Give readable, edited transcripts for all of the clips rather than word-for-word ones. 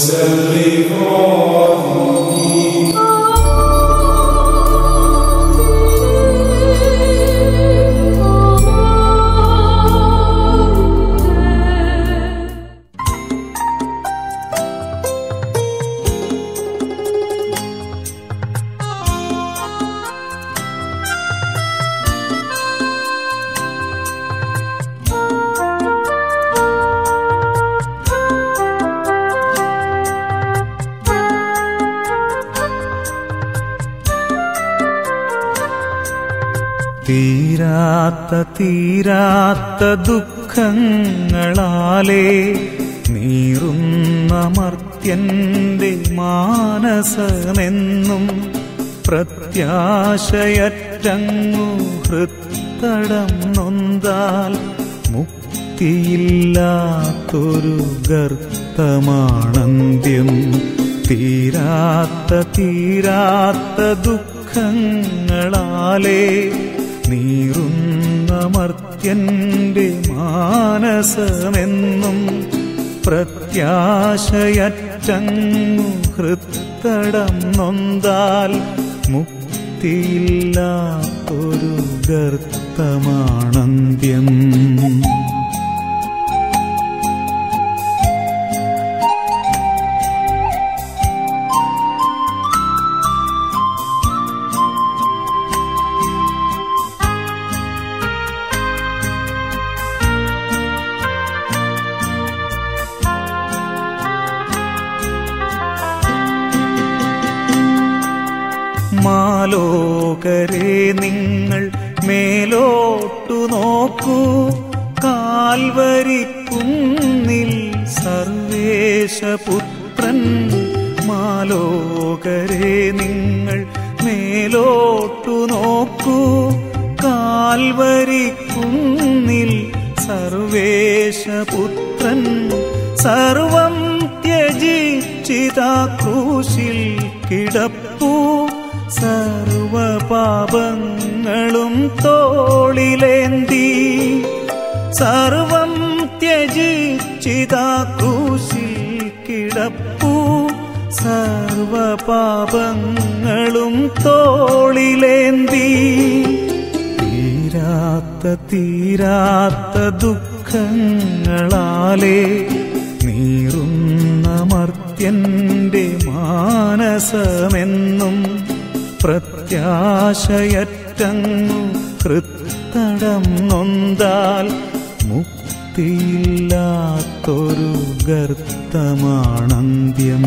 തീരാത്ത ദുഃഖങ്ങളാലേ നീറുന്ന മർത്യന്റെ മാനസമെന്നും പ്രത്യാശയറ്റങ്ങു ഹൃത്തടം നൊന്താൽ മുക്തിയില്ലാത്തൊരു ഗർത്തമാണന്ത്യം. തീരാത്ത ദുഃഖങ്ങളാലേ നീറുന്ന മർത്യന്റെ മാനസമെന്നും പ്രത്യാശയറ്റങ്ങു ഹൃത്തടം നൊന്താൽ മുക്തിയില്ലാത്തൊരു ഗർത്തമാണന്ത്യം. മാലോകരെ നിങ്ങൾ മേലോട്ടു നോക്കൂ, കാൽവരിക്കുന്നിൽ സർവേശപുത്രൻ. മാലോകരെ നിങ്ങൾ മേലോട്ടു നോക്കൂ, കാൽവരിക്കുന്നിൽ സർവേശപുത്രൻ. സർവം ത്യജിച്ചിതാ ക്രൂശിൽ കിടപ്പൂ, സർവപാപങ്ങളും തോളിലേന്തി. സർവം ത്യജിച്ചിതാ ക്രൂശിൽ കിടപ്പൂ, സർവപാപങ്ങളും തോളിലേന്തി. തീരാത്ത ദുഃഖങ്ങളാലേ നീറുന്ന മർത്യന്റെ മാനസമെന്നും പ്രത്യാശയറ്റങ്ങു ഹൃത്തടം നൊന്താൽ മുക്തിയില്ലാത്തൊരു ഗർത്തമാണന്ത്യം.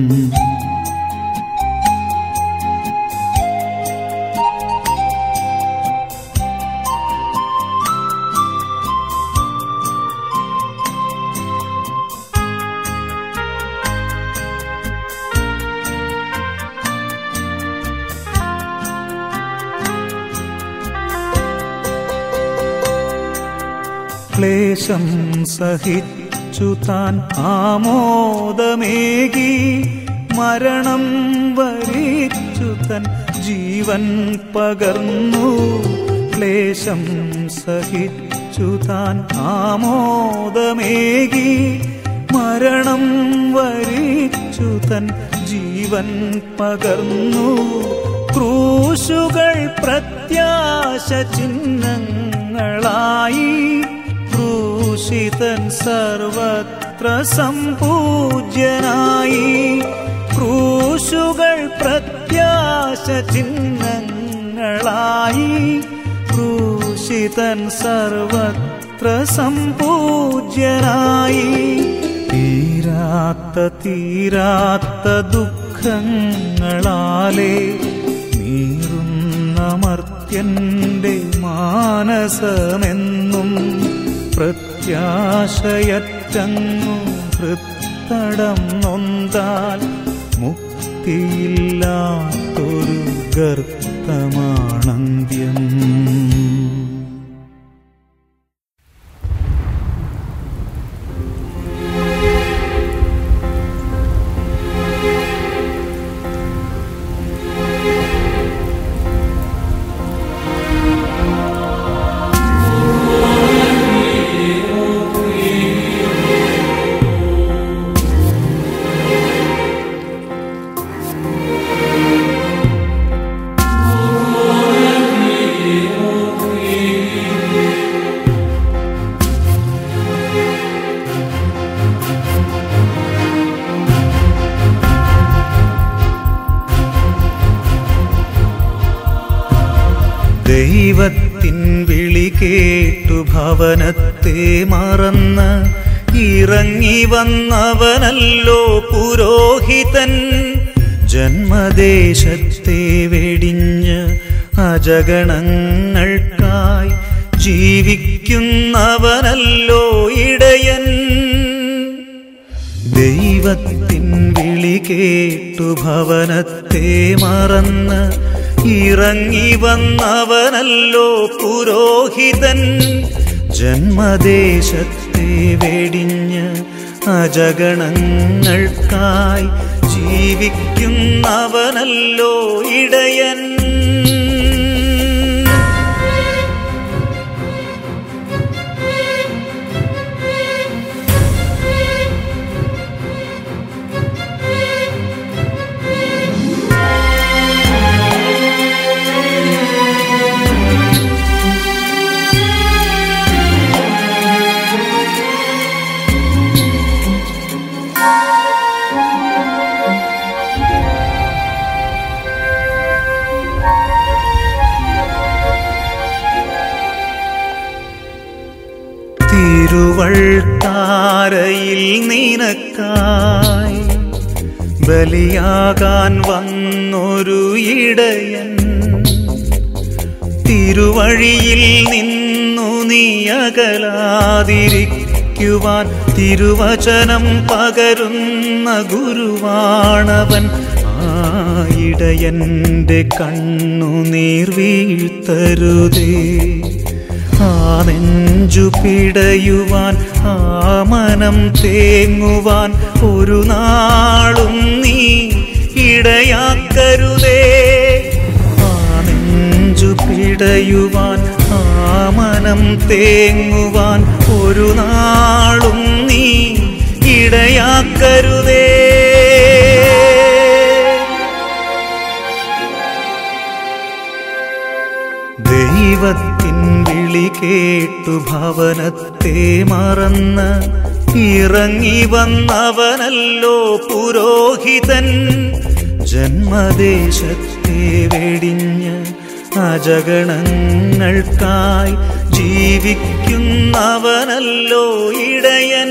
ക്ലേശം സഹിച്ചു താൻ ആമോദമേകി, മരണം വരിച്ചു തൻ ജീവൻ പകർന്നു. ക്ലേശം സഹിച്ചു താൻ ആമോദമേകി, മരണം വരിച്ചു തൻ ജീവൻ പകർന്നു. ക്രൂശുകൾ പ്രത്യാശ ചിഹ്നങ്ങളായി, ക്രൂശിതൻ സർവത്ര സംപൂജ്യനായി. ക്രൂശുകൾ പ്രത്യാശ ചിഹ്നങ്ങളായി, ക്രൂശിതൻ സർവത്ര സംപൂജ്യനായി. തീരാത്ത ദുഃഖങ്ങളാലേ നീറുന്ന മർത്യന്റെ മാനസമെന്നും പ്രത്യാശയറ്റങ്ങു ഹൃത്തടം നൊന്താൽ മുക്തിയില്ലാത്തൊരു ഗർത്തമാണന്ത്യം. ദൈവത്തിൻ വിളി കേട്ടു ഭവനത്തെ മറന്ന് ഇറങ്ങി വന്നവനല്ലോ പുരോഹിതൻ. ജന്മദേശത്തെ വെടിഞ്ഞ് അജഗണങ്ങൾക്കായി ജീവിക്കുന്നവനല്ലോ ഇടയൻ. ദൈവത്തിൻ വിളി കേട്ടു ഭവനത്തെ മറന്ന് ഇറങ്ങി വന്നവനല്ലോ പുരോഹിതൻ. ജന്മദേശത്തെ വെടിഞ്ഞ് അജഗണങ്ങൾക്കായി ജീവിക്കുന്നവനല്ലോ ഇടയൻ. തിരുവൾത്താരയിൽ നിനക്കായി ബലിയാകാൻ വന്നൊരു ഇടയൻ. തിരുവഴിയിൽ നിന്നു നീ അകലാതിരിക്കുവാൻ തിരുവചനം പകരുന്ന ഗുരുവാണവൻ. ആ ഇടയന്റെ കണ്ണുനീർ വീഴ്ത്തരുതേ. ആ നെഞ്ചു പിടയുവാൻ, ആ മനം തേങ്ങുവാൻ ഒരു നാളും നീ ഇടയാക്കരുതേ. ആ നെഞ്ചു പിടയുവാൻ, ആ മനം തേങ്ങുവാൻ ഒരു നാളും നീ ഇടയാക്കരുതേ. ദൈവത്തിൻ വിളി കേട്ടു ഭവനത്തെ മറന്ന് ഇറങ്ങി വന്നവനല്ലോ പുരോഹിതൻ. ജന്മദേശത്തെ വെടിഞ്ഞ് അജഗണങ്ങൾക്കായി ജീവിക്കുന്നവനല്ലോ ഇടയൻ.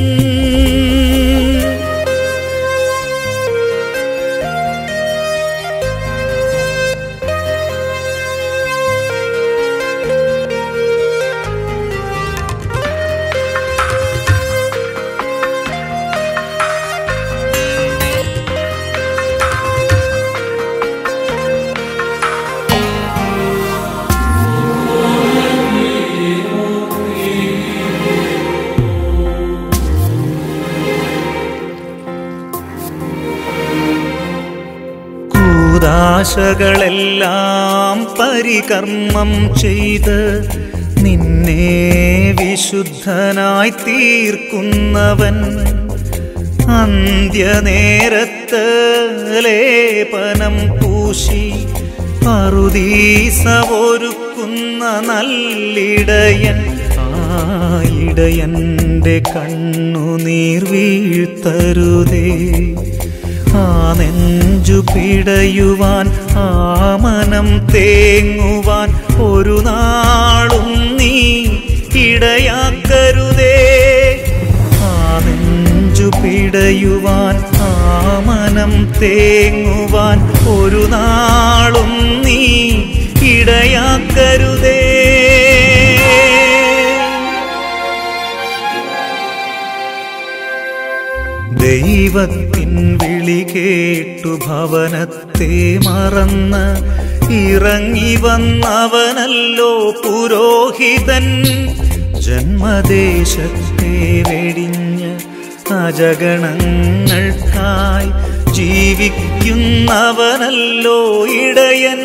ആശകളെല്ലാം പരികർമ്മം ചെയ്ത് നിന്നെ വിശുദ്ധനായി തീർക്കുന്നവൻ. അന്ത്യനേരത്ത് ലേപനം പൂശി പറുദീസ ഒരുക്കുന്ന നല്ലിടയൻ. ആ ഇടയന്റെ കണ്ണുനീർ വീഴ്ത്തരുതേ. ആ നെഞ്ചു പിടയുവാൻ, ആ മനം തേങ്ങുവാൻ ഒരു നാളും നീ ഇടയാക്കരുതേ. ആ നെഞ്ചു പിടയുവാൻ, ആ മനം തേങ്ങുവാൻ ഒരു നാളും നീ ഇടയാക്കരുതേ. ദൈവത്തിൻ വിളി കേട്ടു ഭവനത്തെ മറന്ന് ഇറങ്ങി വന്നവനല്ലോ പുരോഹിതൻ. ജന്മദേശത്തെ വെടിഞ്ഞ് അജഗണങ്ങൾക്കായി ജീവിക്കുന്നവനല്ലോ ഇടയൻ.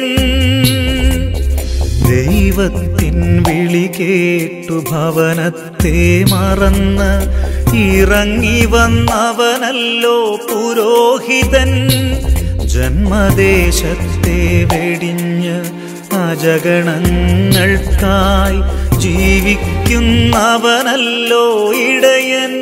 ദൈവത്തിൻ വിളി കേട്ടു ഭവനത്തെ മറന്ന് ഇറങ്ങി വന്നവനല്ലോ പുരോഹിതൻ. ജന്മദേശത്തെ വെടിഞ്ഞ് അജഗണങ്ങൾക്കായി ജീവിക്കുന്നവനല്ലോ ഇടയൻ.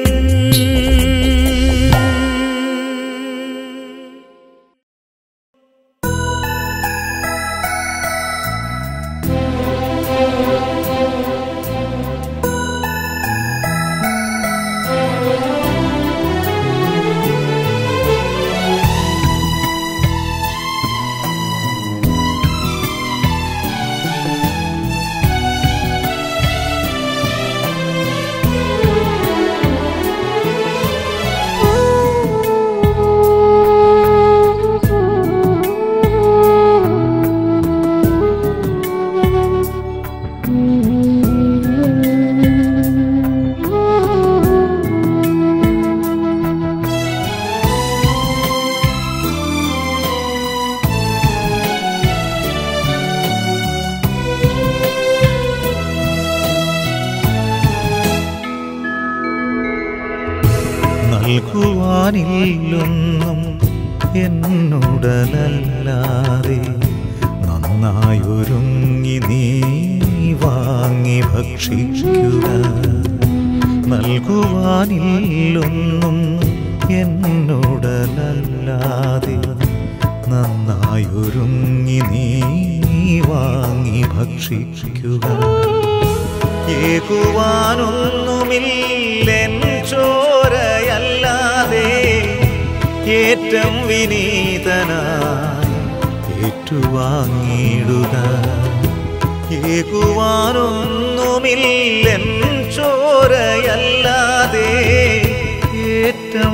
നൽകുവാനില്ലൊന്നും എന്നുടലല്ലാതെ നന്നായൊരുങ്ങി നീ വാങ്ങി ഭക്ഷിക്കുക. നൽകുവാനില്ലൊന്നും എന്നുടലല്ലാതെ നന്നായൊരുങ്ങി നീ വാങ്ങി ഭക്ഷിക്കുക. ഏകുവാനൊന്നുമില്ലെൻ ചോരയല്ലാതെ ഏറ്റം വിനീതനായി ഏറ്റുവാങ്ങിയിടുക. ഏകുവാനൊന്നുമില്ലെൻ ചോരയല്ലാതെ ഏറ്റം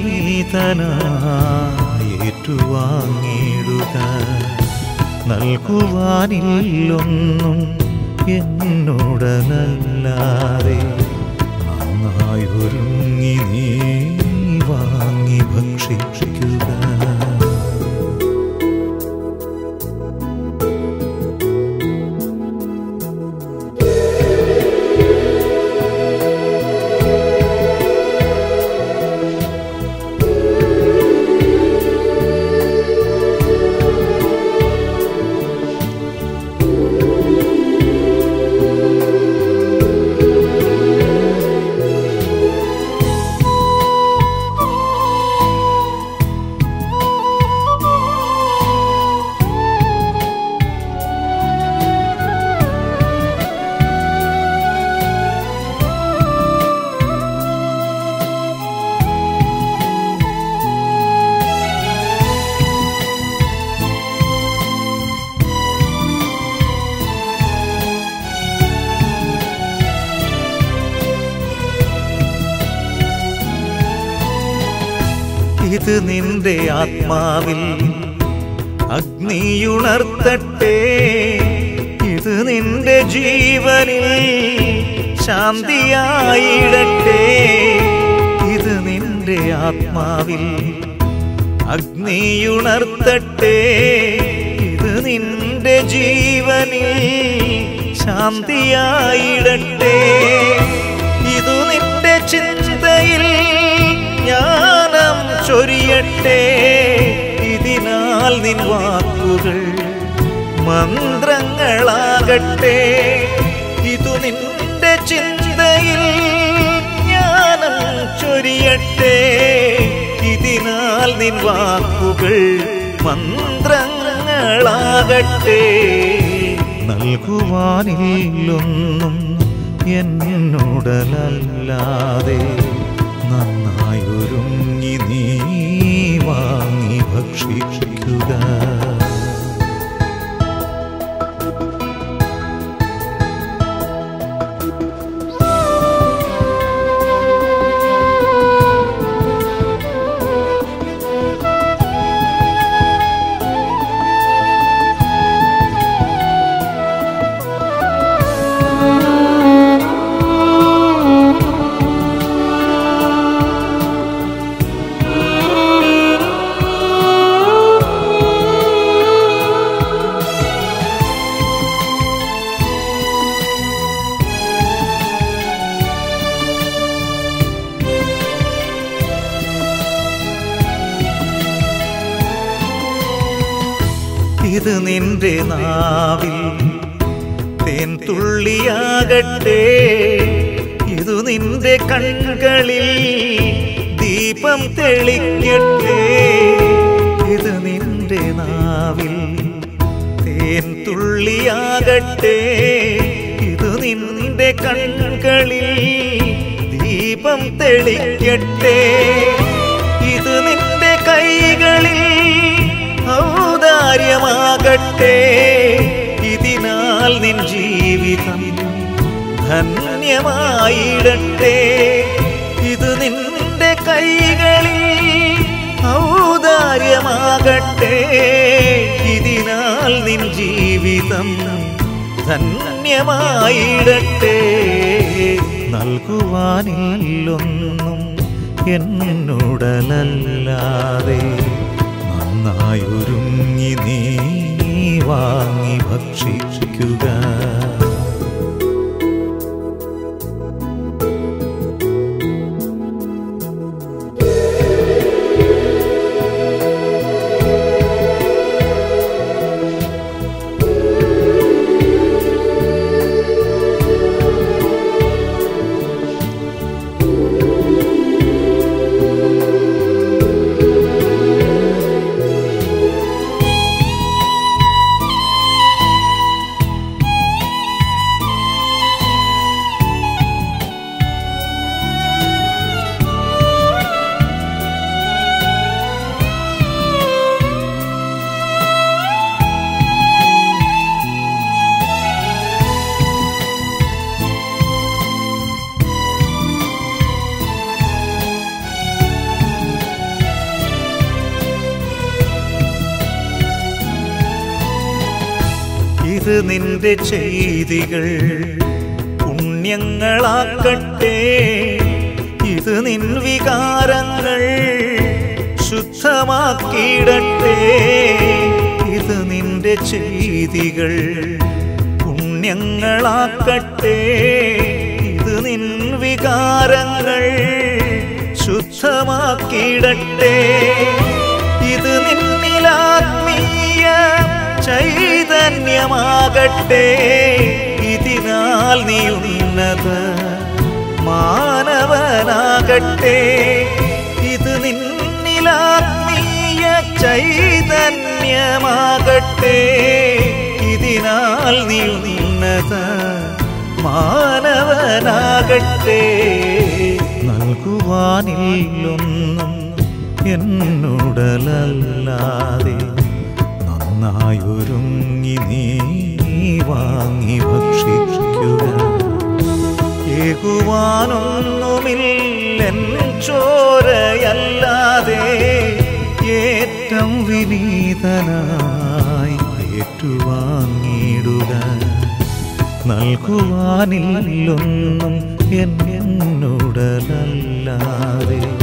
വിനീതനായി ഏറ്റുവാങ്ങിയിടുക. നൽകുവാനില്ലൊന്നും എന്നോടലല്ലാതെ നന്നായൊരുങ്ങി നീ വാങ്ങി ഭക്ഷിക്കുക. ഇത് നിന്റെ ആത്മാവിൽ അഗ്നിയുണർത്തട്ടെ. ഇത് നിന്റെ ജീവനിൽ ശാന്തിയായിടട്ടെ. ഇത് നിന്റെ ആത്മാവിൽ അഗ്നിയുണർത്തട്ടെ. ഇത് നിന്റെ ജീവനിൽ ശാന്തിയായിടട്ടെ. ഇതു നിന്റെ ചിന്തയിൽ ജ്ഞാനം ചൊരിയട്ടെ. ഇതിനാൽ നിൻ വാക്കുകൾ മന്ത്രങ്ങളാകട്ടെ. ഇതു നിന്റെ ചിന്തയിൽ ജ്ഞാനം ചൊരിയട്ടെ. ഇതിനാൽ നിൻ വാക്കുകൾ മന്ത്രങ്ങളാകട്ടെ. നൽകുവാനില്ലൊന്നും എന്നോടലല്ലാതെ നന്നായൊരുങ്ങി നീ വാങ്ങി ഭക്ഷിക്കുക. ഇത് നിന്റെ നാവിൽ തേൻ തുള്ളിയാകട്ടെ. ഇതു നിന്റെ കണ്ണുകളിൽ ദീപം തെളിക്കട്ടെ. ഇത് നിന്റെ നാവിൽ തേൻ തുള്ളിയാകട്ടെ. ഇതു നിന്റെ കണ്ണുകളിൽ ദീപം തെളിക്കട്ടെ. ഇത് നിന്റെ കൈകളിൽ ഔദാര്യമാകട്ടെ. ഇതിനാൽ നിൻ ജീവിതം ധന്യമായിടട്ടെ. ഇത് നിന്റെ കൈകളിൽ ഔദാര്യമാകട്ടെ. ഇതിനാൽ നിൻ ജീവിതം ധന്യമായിടട്ടെ. നൽകുവാനില്ലൊന്നും എന്നോടലല്ലാതെ നന്നായൊരുങ്ങി നീ വാങ്ങി ഭക്ഷിക്കുക. ഇത് നിന്റെ ചെയ്തികൾ പുണ്യങ്ങളാക്കട്ടെ. ഇത് നിൻ വികാരങ്ങൾ ശുദ്ധമാക്കിയിടട്ടെ. ഇത് നിന്റെ ചെയ്തികൾ പുണ്യങ്ങളാക്കട്ടെ. ഇത് നിൻ വികാരങ്ങൾ ശുദ്ധമാക്കിയിടട്ടെ. ഇത് നിന്നിലാത്മീയ ചൈതന്യമാകട്ടെ. ഇതിനാൽ നീ ഉന്നത മാനവനാകട്ടെ. ഇത് നിന്നിലാത്മീയ ചൈതന്യമാകട്ടെ. ഇതിനാൽ നീ ഉന്നത മാനവനാകട്ടെ. നൽകുവാനില്ലൊന്നും എന്നോടലല്ലാതെ നന്നായൊരുങ്ങി നീ വാങ്ങി ഭക്ഷിക്കുക. ഏകുവാനൊന്നുമില്ലെൻ ചോരയല്ലാതെ ഏറ്റം വിനീതനായി ഏറ്റുവാങ്ങിയിടുക. നൽകുവാനില്ലൊന്നും എന്നോടലല്ലാതെ